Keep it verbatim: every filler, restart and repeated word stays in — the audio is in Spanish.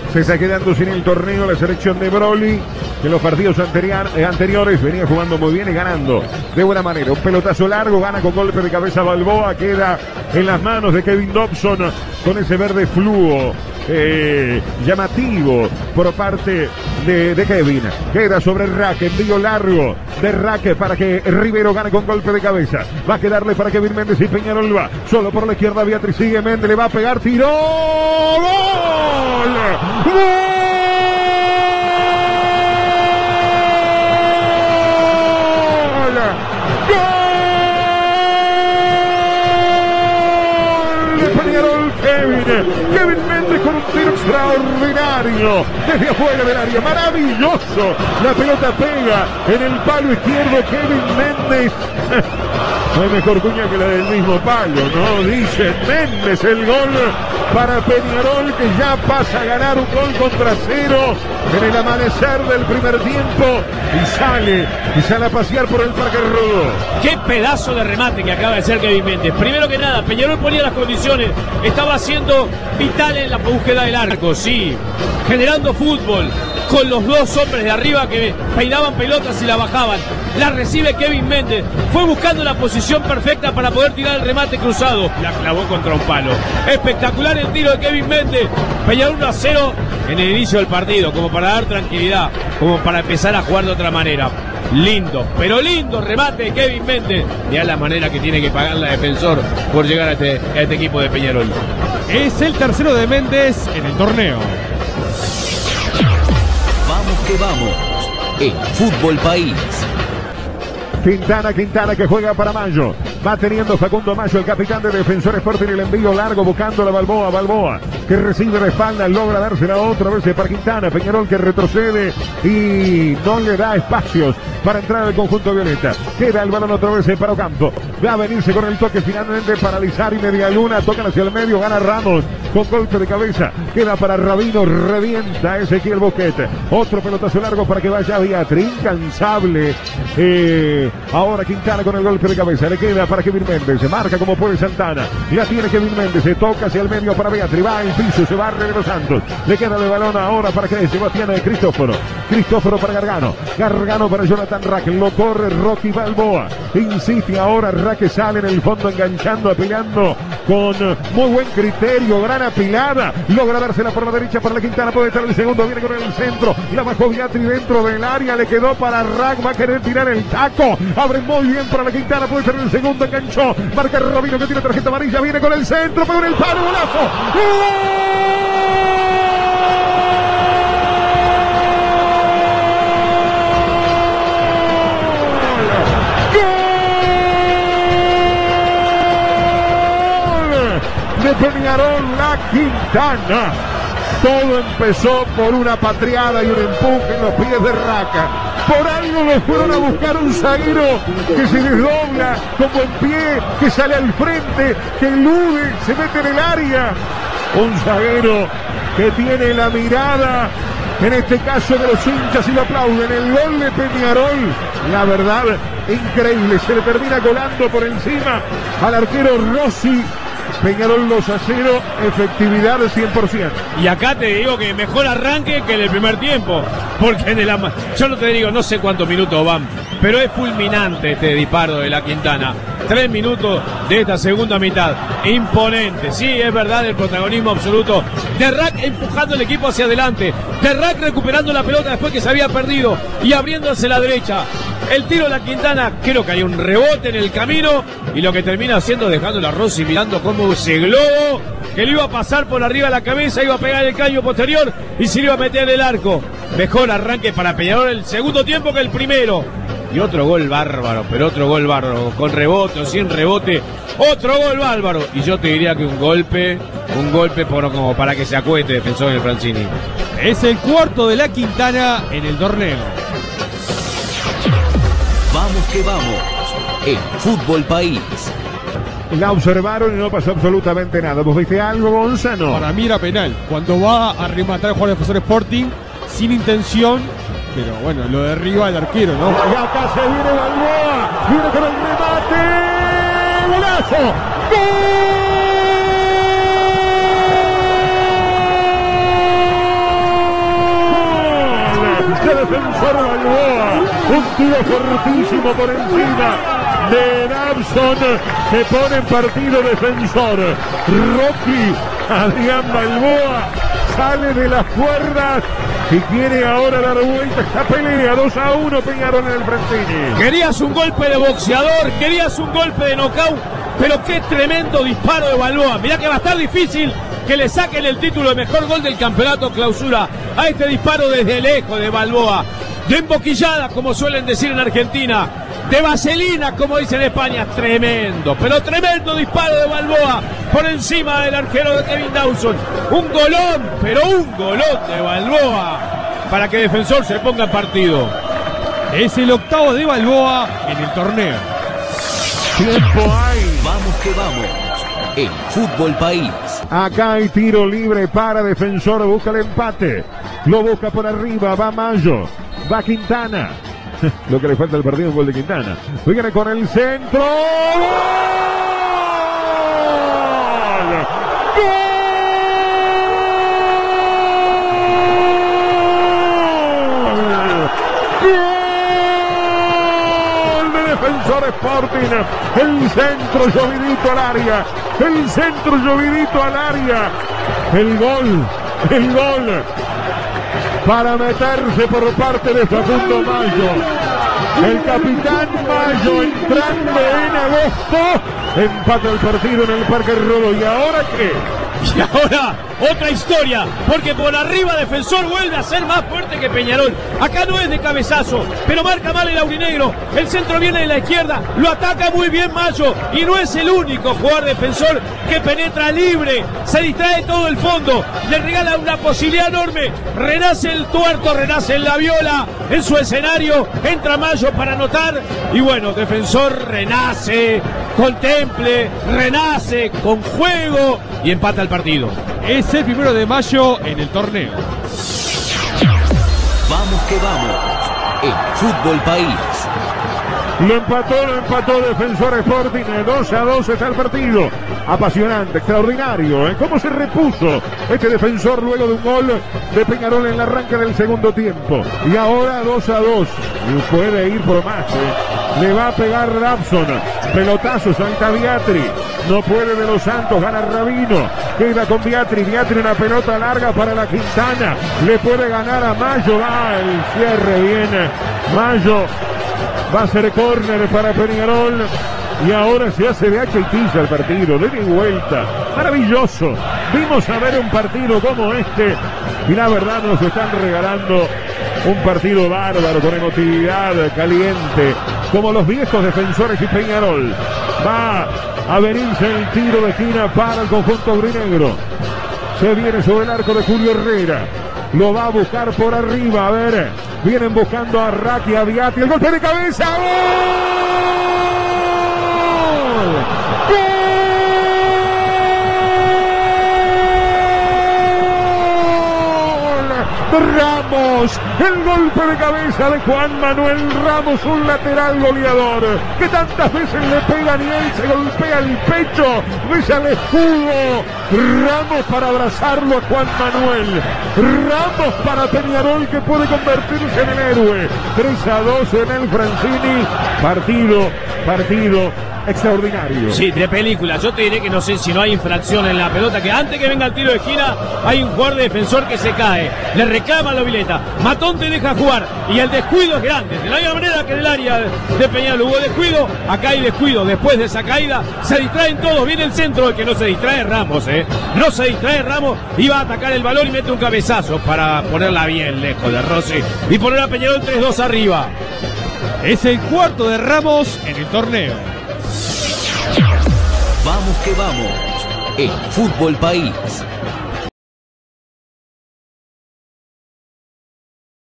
Se está quedando sin el torneo la selección de Broly, que en los partidos anterior, eh, anteriores venía jugando muy bien y ganando de buena manera. Un pelotazo largo, gana con golpe de cabeza Balboa, queda en las manos de Kevin Dobson con ese verde fluo eh, llamativo por parte de, de Kevin. Queda sobre Raque, envío largo de Raque para que Rivero gane con golpe de cabeza. Va a quedarle para Kevin Méndez y Peñarol va solo por la izquierda. Beatriz sigue, Méndez le va a pegar, tiró, ¡gol! ¡Gol! Kevin, Kevin Méndez con un tiro extraordinario desde afuera del área, maravilloso, la pelota pega en el palo izquierdo. Kevin Méndez, no hay mejor cuña que la del mismo palo, ¿no? Dice Méndez, el gol para Peñarol, que ya pasa a ganar un gol contra cero en el amanecer del primer tiempo y sale, y sale a pasear por el Parque Rodó. Qué pedazo de remate que acaba de hacer Kevin Méndez. Primero que nada, Peñarol ponía las condiciones, estaba siendo vital en la búsqueda del arco, sí, generando fútbol con los dos hombres de arriba que peinaban pelotas y la bajaban. La recibe Kevin Méndez, fue buscando la posición perfecta para poder tirar el remate cruzado, la clavó contra un palo. Espectacular el tiro de Kevin Méndez. Peñarol uno a cero en el inicio del partido, como para dar tranquilidad, como para empezar a jugar de otra manera. Lindo, pero lindo remate de Kevin Méndez. Ya la manera que tiene que pagar la Defensor por llegar a este, a este equipo de Peñarol. Es el tercero de Méndez en el torneo. Vamos que vamos en Fútbol País. Quintana, Quintana que juega para Mayo. Va teniendo Facundo Mayo, el capitán de Defensor Sporting, el envío largo buscando la Balboa. Balboa que recibe de espalda, logra dársela otra vez para Quintana. Peñarol que retrocede y no le da espacios para entrar al conjunto violeta. Queda el balón otra vez para Ocampo. Va a venirse con el toque finalmente para Lizar y Media Luna. Tocan hacia el medio, gana Ramos con golpe de cabeza. Queda para Rabino, revienta Ezequiel Boquete. Otro pelotazo largo para que vaya Beatriz, incansable. Eh, ahora Quintana con el golpe de cabeza. Le queda para Kevin Méndez. Se marca como puede Santana. Ya tiene Kevin Méndez. Se toca hacia el medio para Beatriz. Va al piso, se barre de los Santos. Le queda el balón ahora para que Sebastián de Cristóforo. Cristóforo para Gargano. Gargano para Jonathan Rack. Lo corre Rocky Balboa. Insiste ahora Rack, sale en el fondo enganchando, apilando con muy buen criterio. Gran apilada. Logra dársela por la derecha para la Quintana. Puede estar el segundo. Viene con el centro. La bajó Beatriz dentro del área. Le quedó para Rack. Va a querer tirar el taco. Abre muy bien para la Quintana. Puede ser el segundo. Enganchó. Marca Robino que tiene tarjeta amarilla. Viene con el centro. Pegó en el palo. Golazo. ¡Gol! De Peñarol, la Quintana. Todo empezó por una patriada y un empuje en los pies de Raca. Por algo lo fueron a buscar un zaguero que se desdobla con buen pie, que sale al frente, que elude, se mete en el área. Un zaguero que tiene la mirada, en este caso de los hinchas, y lo aplauden. El gol de Peñarol, la verdad, increíble. Se le termina colando por encima al arquero Rossi. Peñarol dos a cero, efectividad de cien por ciento. Y acá te digo que mejor arranque que en el primer tiempo, porque en el ama... yo no te digo, no sé cuántos minutos van, pero es fulminante este disparo de la Quintana. Tres minutos de esta segunda mitad, imponente. Sí, es verdad, el protagonismo absoluto de Rack empujando el equipo hacia adelante, de Rack recuperando la pelota después que se había perdido y abriéndose la derecha. El tiro de la Quintana, creo que hay un rebote en el camino y lo que termina haciendo dejando a Rossi mirando como ese globo que le iba a pasar por arriba de la cabeza, iba a pegar el caño posterior y se le iba a meter en el arco. Mejor arranque para Peñarol el segundo tiempo que el primero. Y otro gol bárbaro, pero otro gol bárbaro, con rebote o sin rebote, otro gol bárbaro. Y yo te diría que un golpe, un golpe por, como para que se acuete Defensor del Francini. Es el cuarto de la Quintana en el torneo. Vamos que vamos en Fútbol País. La observaron y no pasó absolutamente nada. ¿Vos viste algo, Gonzalo? Para mí era penal. Cuando va a rematar el jugador de Defensor Sporting sin intención, pero bueno, lo derriba el arquero, ¿no? Y acá se viene Balboa. Viene con el remate. ¡Golazo! ¡Gol! Defensor Balboa. Un tiro fortísimo por encima de Dabson, se pone en partido Defensor. Rocky Adrián Balboa sale de las cuerdas y quiere ahora dar vuelta esta pelea. Dos a uno Peñarol en el Francini. Querías un golpe de boxeador, querías un golpe de nocaut, pero qué tremendo disparo de Balboa. Mirá que va a estar difícil que le saquen el título de mejor gol del campeonato clausura a este disparo desde lejos de Balboa. De emboquillada, como suelen decir en Argentina, de vaselina, como dicen en España. Tremendo, pero tremendo disparo de Balboa por encima del arquero de Kevin Dawson. Un golón, pero un golón de Balboa para que Defensor se ponga en partido. Es el octavo de Balboa en el torneo. Tiempo hay. Vamos que vamos. En Fútbol País. Acá hay tiro libre para Defensor, busca el empate. Lo busca por arriba, va Mayo, va Quintana. Lo que le falta al partido, un gol de Quintana. Viene con el centro. ¡Gol! ¡Gol! De Defensor Sporting. El centro llovidito al área. El centro llovidito al área. El gol. El gol. Para meterse por parte de Facundo Mayo. El capitán Mayo entrando en agosto. Empata el partido en el Parque Rodó. ¿Y ahora qué? Y ahora otra historia, porque por arriba Defensor vuelve a ser más fuerte que Peñarol. Acá no es de cabezazo, pero marca mal el aurinegro. El centro viene de la izquierda, lo ataca muy bien Mayo y no es el único jugador Defensor que penetra libre, se distrae todo el fondo, le regala una posibilidad enorme. Renace el tuerto, renace el la viola en su escenario, entra Mayo para anotar y bueno, Defensor renace, contemple, renace con juego y empata el partido. Es el primero de mayo en el torneo. Vamos que vamos. En Fútbol País. Lo empató, lo empató Defensor Sporting. dos a dos está el partido. Apasionante, extraordinario. ¿eh? ¿Cómo se repuso este Defensor luego de un gol de Peñarol en el arranque del segundo tiempo? Y ahora dos a dos. Y puede ir por más. ¿eh? Le va a pegar Dabson. Pelotazo, salta Biatri. No puede de los Santos, gana Rabino. Queda con Biatri. Biatri una pelota larga para la Quintana. Le puede ganar a Mayo. Va el cierre bien. Mayo. Va a ser córner para Peñarol. Y ahora se hace de hacha y tiza el partido. De vuelta. Maravilloso. Vimos a ver un partido como este. Y la verdad nos están regalando un partido bárbaro, con emotividad, caliente. Como los viejos Defensores y Peñarol. Va a venirse el tiro de esquina para el conjunto aurinegro. Se viene sobre el arco de Julio Herrera. Lo va a buscar por arriba. A ver. Vienen buscando a Raki, a Biati. El golpe de cabeza. ¡Gol! ¡Gol! Ramos, el golpe de cabeza de Juan Manuel Ramos, un lateral goleador que tantas veces le pegan y él se golpea el pecho, besa el escudo. Ramos para abrazarlo a Juan Manuel, Ramos para Peñarol, que puede convertirse en el héroe. tres a dos en el Francini. Partido, partido extraordinario. Sí, de película. Yo te diré que no sé si no hay infracción en la pelota, que antes que venga el tiro de esquina hay un jugador de Defensor que se cae, le reclama la Vileta, Matón te deja jugar y el descuido es grande, de la misma manera que en el área de Peñarol hubo descuido, acá hay descuido. Después de esa caída se distraen todos, viene el centro, el que no se distrae Ramos, eh no se distrae Ramos, iba a atacar el balón y mete un cabezazo para ponerla bien lejos de Rossi y poner a Peñarol tres dos arriba. Es el cuarto de Ramos en el torneo. Vamos que vamos. En Fútbol País.